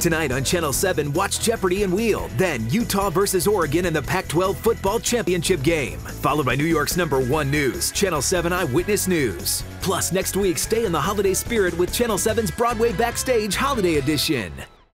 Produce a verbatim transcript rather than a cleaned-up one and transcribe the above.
Tonight on Channel seven, watch Jeopardy and Wheel, then Utah versus Oregon in the Pac twelve football championship game. Followed by New York's number one news, Channel seven Eyewitness News. Plus, next week, stay in the holiday spirit with Channel seven's Broadway Backstage Holiday Edition.